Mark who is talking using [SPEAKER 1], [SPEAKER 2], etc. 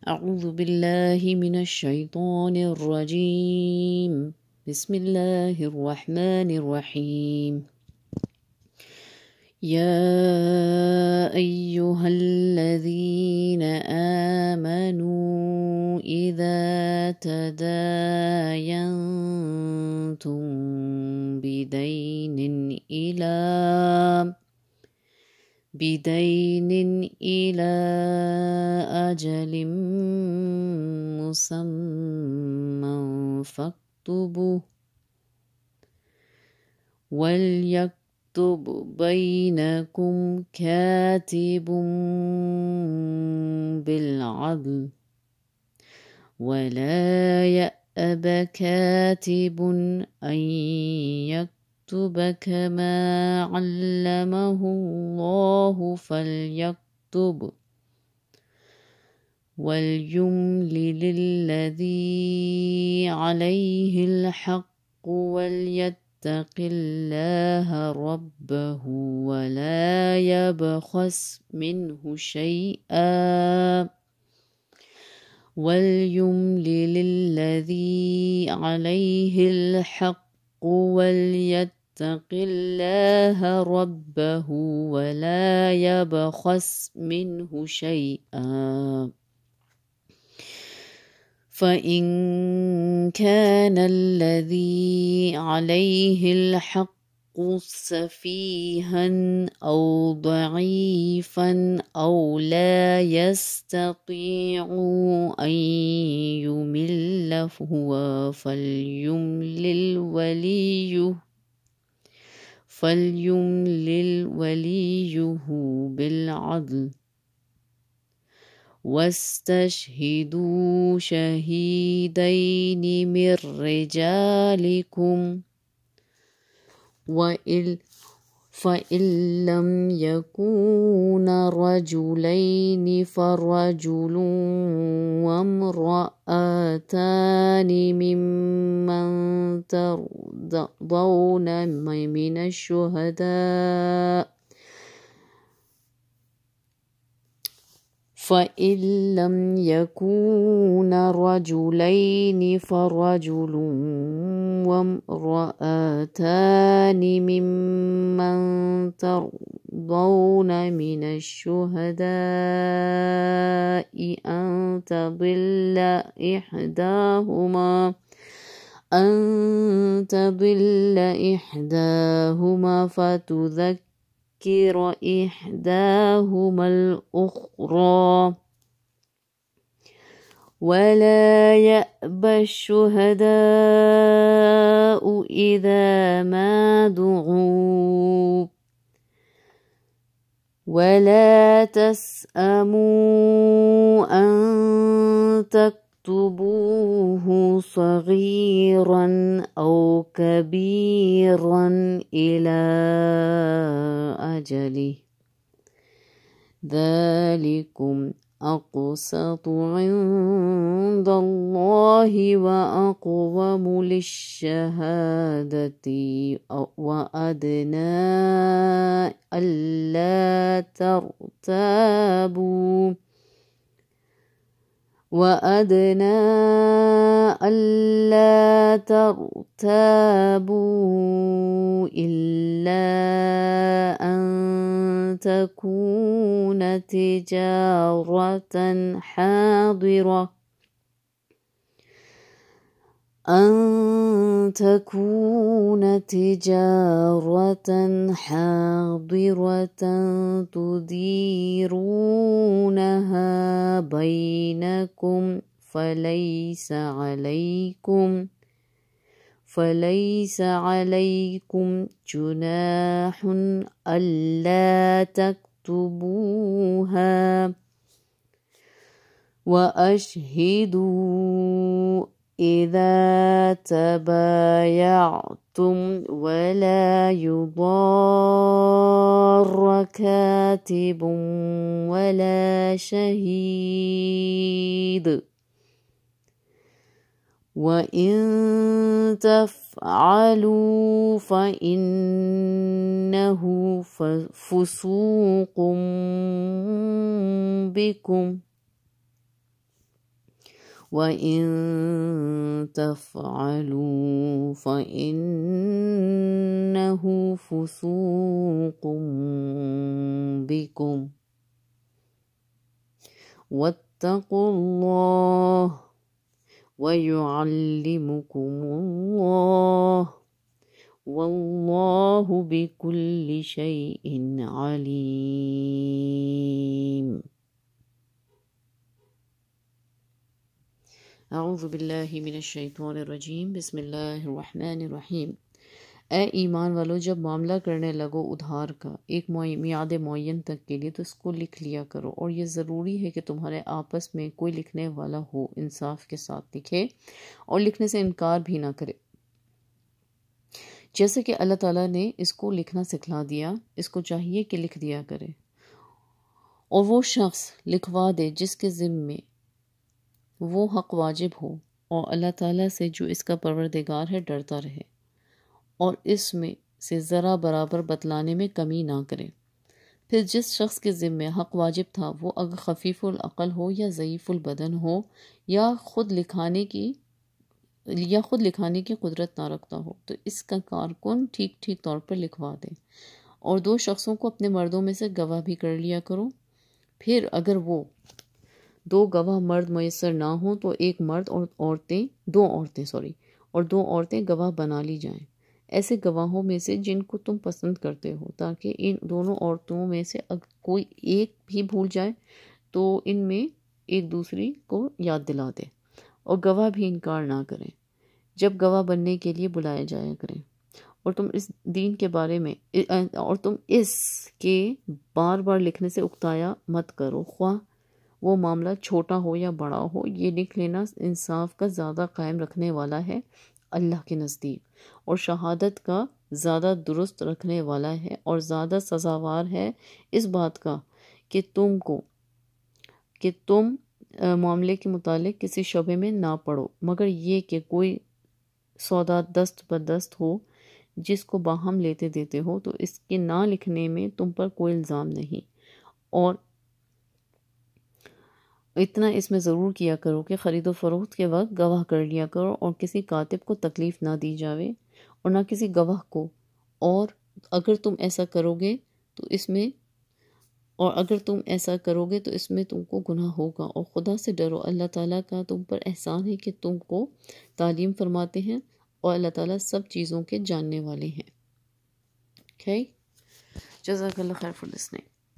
[SPEAKER 1] أعوذ بالله من الشيطان الرجيم. بسم الله الرحمن الرحيم. يا أيها الذين آمنوا إذا تداينتم بدين إلى أجل مسمى فاكتبوه، وليكتب بينكم كاتب بالعدل، ولا يأب كاتب أن يكتب كما علمه الله فليكتب، وليملل الذي عليه الحق وليتق الله ربه ولا يبخس منه شيئا، وليملل الذي عليه الحق وليتق الله ربه ولا يبخس منه شيئا. فإن كان الذي عليه الحق سفيها أو ضعيفا أو لا يستطيع أن يمل هو فليملل وليه بالعدل، واستشهدوا شهيدين من رجالكم، فإن لم يكونا رجلين فرجل وامرأتان ممن ترضون من الشهداء، فإن لم يكونا رجلين فرجل وامرأتان ممن ترضون من الشهداء أن تضل إحداهما فتذكر إحداهما الأخرى، ولا يأبى الشهداء إذا ما دعوا، ولا تسأموا أن تكتبوه صغيرا أو كبيرا إلى أجله، ذلكم أقسط عند الله وأقوم للشهادة وأدنى ألا ترتابوا إلا أن تكون تجارة حاضرة تديرونها بينكم فليس عليكم جناح ألا تكتبوها، وأشهدوا إذا تبايعتم ولا يضار كاتب ولا شهيد، وإن تفعلوا فإنه فسوق بكم، وَإِن تَفْعَلُوا فَإِنَّهُ فُسُوقٌ بِكُمْ وَاتَّقُوا اللَّهَ وَيُعَلِّمُكُمُ اللَّهُ وَاللَّهُ بِكُلِّ شَيْءٍ عَلِيمٌ۔ اعوذ باللہ من الشیطان الرجیم، بسم اللہ الرحمن الرحیم۔ اے ایمان والو، جب معاملہ کرنے لگو ادھار کا ایک میعاد معین تک کے لیے تو اس کو لکھ لیا کرو، اور یہ ضروری ہے کہ تمہارے آپس میں کوئی لکھنے والا ہو، انصاف کے ساتھ لکھے اور لکھنے سے انکار بھی نہ کرے۔ جیسے کہ اللہ تعالیٰ نے اس کو لکھنا سکھلا دیا، اس کو چاہیے کہ لکھ دیا کرے، اور وہ شخص لکھوا دے جس کے ذمے وہ حق واجب ہو، اور اللہ تعالیٰ سے جو اس کا پروردگار ہے ڈرتا رہے، اور اس میں سے ذرا برابر بتلانے میں کمی نہ کرے۔ پھر جس شخص کے ذمے حق واجب تھا وہ اگر خفیف العقل ہو یا ضعیف البدن ہو یا خود لکھانے کی قدرت نہ رکھتا ہو تو اس کا کارکن ٹھیک طور پر لکھوا دے، اور 2 شخصوں کو اپنے مردوں میں سے گواہ بھی کر لیا کرو۔ پھر اگر وہ 2 گواہ مرد میسر نہ ہوں تو 1 مرد اور 2 عورتیں گواہ بنا لی جائیں، ایسے گواہوں میں سے جن کو تم پسند کرتے ہو، تاکہ ان دونوں عورتوں میں سے اگر کوئی ایک بھی بھول جائے تو ان میں ایک دوسری کو یاد دلا دے، اور گواہ بھی انکار نہ کریں جب گواہ بننے کے لیے بلایا جایا کریں، اور تم اس کے بار بار لکھنے سے اکتایا مت کرو، خواہ وہ معاملہ چھوٹا ہو یا بڑا ہو۔ یہ لکھ لینا انصاف کا زیادہ قائم رکھنے والا ہے اللہ کے نزدیک، اور شہادت کا زیادہ درست رکھنے والا ہے، اور زیادہ سزاوار ہے اس بات کا کہ تم معاملے کے متعلق کسی شبے میں نہ پڑو، مگر یہ کہ کوئی سودا دست بدست ہو جس کو باہم لیتے دیتے ہو تو اس کے نہ لکھنے میں تم پر کوئی الزام نہیں، اور اتنا اس میں ضرور کیا کرو کہ خرید و فروخت کے وقت گواہ کر لیا کرو، اور کسی کاتب کو تکلیف نہ دی جاوے اور نہ کسی گواہ کو، اور اگر تم ایسا کرو گے تو اس میں تم کو گناہ ہوگا، اور خدا سے ڈرو، اللہ تعالیٰ کا تم پر احسان ہے کہ تم کو تعلیم فرماتے ہیں، اور اللہ تعالیٰ سب چیزوں کے جاننے والے ہیں۔ جزاک اللہ خیر فار لسننگ۔